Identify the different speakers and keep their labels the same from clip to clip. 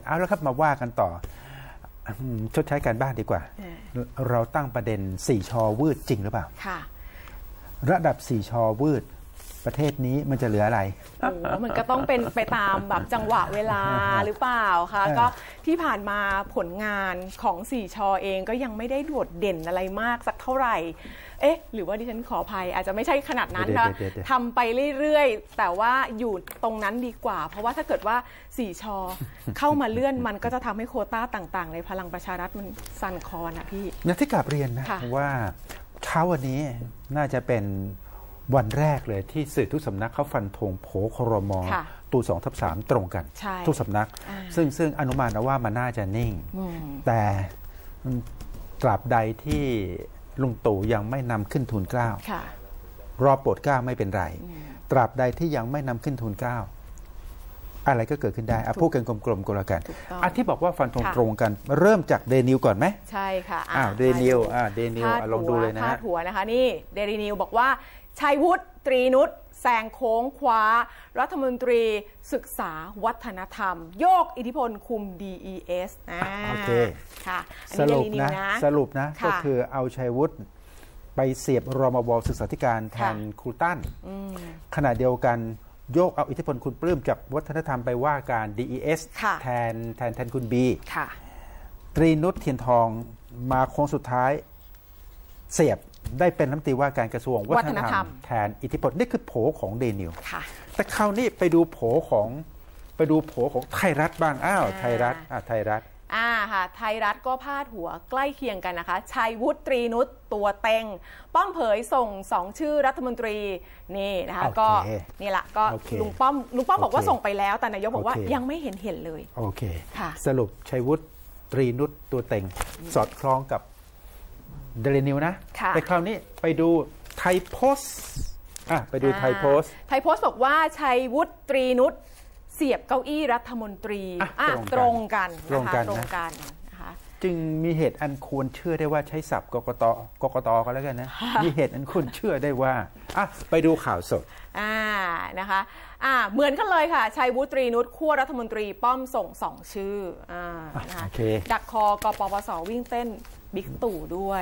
Speaker 1: เอาแล้วครับมาว่ากันต่อชดใช้การบ้านดีกว่าเราตั้งประเด็น4 ชอวืดจริงหรือเปล่าค่ะระดับ4 ชอวืดประเทศนี้มันจะเหลืออะไร
Speaker 2: มันก็ต้องเป็นไปตามแบบจังหวะเวลาหรือเปล่าคะก็ที่ผ่านมาผลงานของ4 ชอเองก็ยังไม่ได้โดดเด่นอะไรมากสักเท่าไหร่หรือว่าดิฉันขออภัยอาจจะไม่ใช่ขนาดนั้นนะทำไปเรื่อยๆแต่ว่าอยู่ตรงนั้นดีกว่าเพราะว่าถ้าเกิดว่า4 ชอเข้ามาเลื่อนมันก็จะทำให้โควต้าต่างๆในพลังประชารัฐมันสั่นคลอนนะพี่
Speaker 1: นะที่กลับเรียนนะว่าเช้าวันนี้น่าจะเป็นวันแรกเลยที่สื่อทุกสำนักเขาฟันธงโผครม.ตู2/3ตรงกันทุกสำนักซึ่งอนุมานว่ามันน่าจะนิ่งแต่ตราบใดที่ลุงตู่ยังไม่นำขึ้นทูลเกล้ารอโปรดเกล้าไม่เป็นไรตราบใดที่ยังไม่นำขึ้นทูลเกล้าอะไรก็เกิดขึ้นได้พูดกันกลมๆก็แล้วกันที่บอกว่าฟันธงตรงกันเริ่มจากเดนิวก่อนไหม
Speaker 2: ใช่ค่ะ
Speaker 1: เดนิวลองดูเลยนะ
Speaker 2: พาดหัวนะคะนี่เดนิวบอกว่าชัยวุฒิตรีนุชแซงโค้งคว้ารัฐมนตรีศึกษาวัฒนธรรมโยกอิทธิพลคุม DES
Speaker 1: โอเค
Speaker 2: ค่ะ
Speaker 1: สรุปนะก็คือเอาชัยวุฒิไปเสียบรมว.ศึกษาธิการแทนครูตั้นขณะเดียวกันโยกเอาอิทธิพลคุณปลื้มจากวัฒนธรรมไปว่าการ DES แทนคุณบีตรีนุชเทียนทองมาโค้งสุดท้ายเสียบได้เป็นรัฐมนตรีว่าการกระทรวงวัฒนธรรมแทนอิทธิพลนี่คือโผของเดนิวแต่คราวนี้ไปดูโผของไทยรัฐบ้างไทยรัฐค่ะไทย
Speaker 2: รัฐก็พาดหัวใกล้เคียงกันนะคะชัยวุฒิตรีนุชตัวเต็งป้อมเผยส่ง2 ชื่อรัฐมนตรีนี่นะคะก็นี่แหละก็ลุงป้อมบอกว่าส่งไปแล้วแต่นายกบอกว่ายังไม่เห็นเลย
Speaker 1: โอเคสรุปชัยวุฒิตรีนุชตัวเต็งสอดคล้องกับเดลินิวนะแต่คราวนี้ไปดูไทยโพสต์ไปดูไทยโพสต์
Speaker 2: บอกว่าชัยวุฒิตรีนุชเสียบเก้าอี้รัฐมนตรีตรงกันนะคะ
Speaker 1: จึงมีเหตุอันควรเชื่อได้ว่าใช้ศัพท์กกตก็แล้วกันนะมีเหตุอันควรเชื่อได้ว่าไปดูข่าวสด
Speaker 2: นะคะเหมือนกันเลยค่ะชัยวุฒิตรีนุชขั้วรัฐมนตรีป้อมส่ง2 ชื่อนะคะดักคอกปปสวิ่งเต้นบิ๊กตู่ด้วย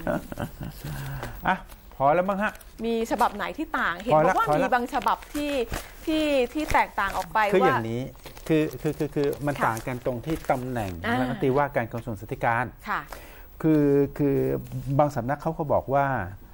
Speaker 1: พอแล้วมั้งฮะ
Speaker 2: มีฉบับไหนที่ต่างเห็นบอกว่ามีบางฉบับที่แตกต่างออกไป
Speaker 1: คืออย่างนี้คือมันต่างกันตรงที่ตำแหน่งรัฐมนตรีว่าการกระทรวงศึกษาธิการคือบางสำนักเขาก็บอกว่า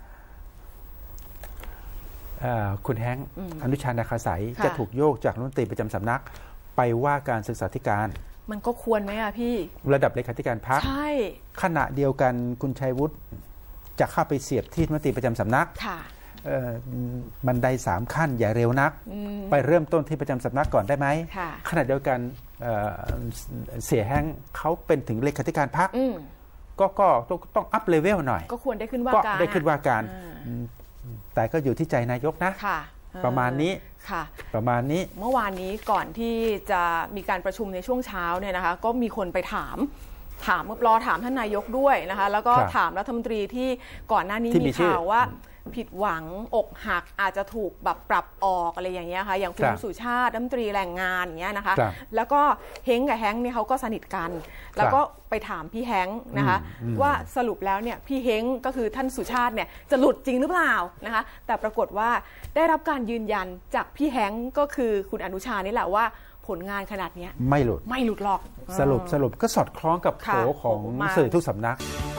Speaker 1: คุณแฮงค์อนุชานาคาสัยจะถูกโยกจากรัฐมนตรีประจำสำนักไปว่าการศึกษาธิการ
Speaker 2: มันก็ควรไหมพี่
Speaker 1: ระดับเลขาธิการพรรคขณะเดียวกันคุณชัยวุฒิจะเข้าไปเสียบที่รัฐมนตรีประจำสำนักบันได3 ขั้นอย่าเร็วนักไปเริ่มต้นที่ประจำสำนักก่อนได้ไหมขณะเดียวกันเสียแฮงค์เขาเป็นถึงเลขาธิการพรรคก็ต้องอัพเลเวลหน่อย
Speaker 2: ก็ควรได้ขึ้นว่า
Speaker 1: การแต่ก็อยู่ที่ใจนายกนะประมาณนี้ประมาณนี้
Speaker 2: เมื่อวานนี้ก่อนที่จะมีการประชุมในช่วงเช้าเนี่ยนะคะก็มีคนไปถามท่านนายกด้วยนะคะแล้วก็ถามรัฐมนตรีที่ก่อนหน้านี้มีข่าวว่าผิดหวังอกหักอาจจะถูกแบบปรับออกอะไรอย่างเงี้ยค่ะอย่างคุณสุชาติรัฐมนตรีแรงงานอย่างเงี้ยนะคะแล้วก็เฮงกับแฮงเนี่ยเขาก็สนิทกันแล้วก็ไปถามพี่แฮงนะคะว่าสรุปแล้วเนี่ยพี่เฮงก็คือท่านสุชาติเนี่ยจะหลุดจริงหรือเปล่านะคะแต่ปรากฏว่าได้รับการยืนยันจากพี่แฮงก็คือคุณอนุชานี่แหละว่าผลงานขนาดนี้
Speaker 1: ไม่หลุด
Speaker 2: หรอก
Speaker 1: สรุปก็สอดคล้องกับโผของสื่อทุกสำนัก